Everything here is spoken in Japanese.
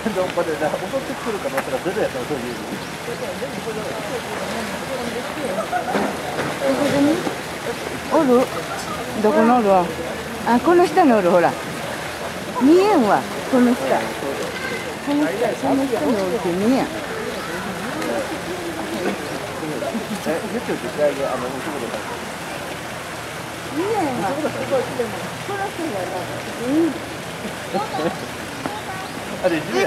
どこでな、襲ってくる可能性がゼロやったらそういう。 どこでね。おる。どこのおるわ。あ、この下におる、ほら。見えんわ、この下。この下におるって見えん。見えんわ。この人やな。 あれ、10やった。